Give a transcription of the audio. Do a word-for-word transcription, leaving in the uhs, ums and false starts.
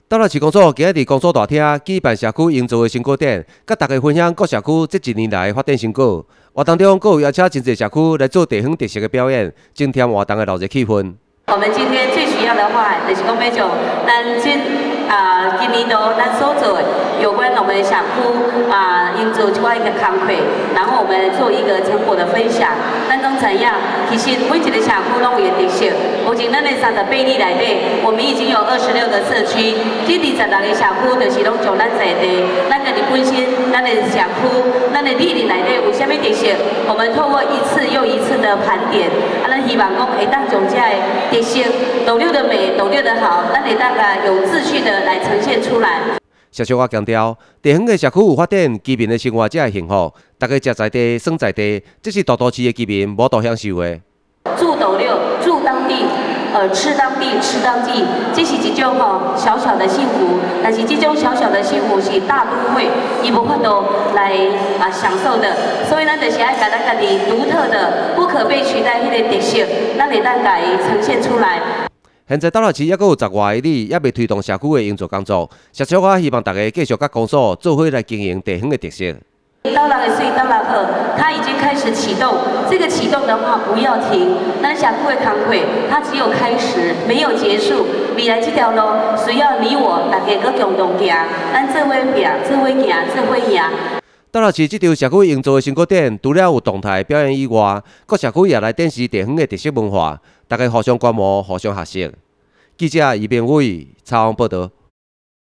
斗内市公所今日伫公所大厅举办社区营造的成果展，甲大家分享各社区这一年来的发展成果。活动中，阁有邀请真侪社区来做地方特色的表演，增添活动的热热气氛。 我们今天最需要的话，就是讲要从咱今啊今年度咱所做的有关我们社区啊营造一寡一个工课，然后我们做一个成果的分享。咱讲怎样？其实每一个社区拢有特色。目前咱的三十八里内底，我们已经有二十六个社区，这二十六个社区就是拢从咱在地，咱家己本身，咱的社区，咱的里里内底有啥物特色？我们透过一次又一次的盘点，啊，咱希望讲会当从这个特色、斗六的美、斗六的好，咱会当啊有秩序的来呈现出来。 社长也强调，地方的社区有发展，居民的生活才会幸福。大家食在地、耍在地，这是大都市的居民无度享受的。 住斗六，住当地，呃，吃当地，吃当地，这是一种吼小小的幸福。但是这种小小的幸福是大都会伊无法度来啊享受的，所以咱就是爱把咱家己独特的、不可被取代迄个特色，咱会当家呈现出来。 现在斗内市还阁有十外个里，还未推动社区的营造工作。社长我希望大家继续甲公所做伙来经营地方的特色。 刀郎的水，刀郎二，它已经开始启动。这个启动的话，不要停。咱社区的工课，它只有开始，没有结束。未来这条路需要你我大家搁共同行，咱做伙行，做伙行，做伙赢。 斗内市这场社区营造的成果展，除了有动态表演以外，各社区也来展示地方的特色文化，大家互相观摩，互相学习。记者余炳伟采访报道。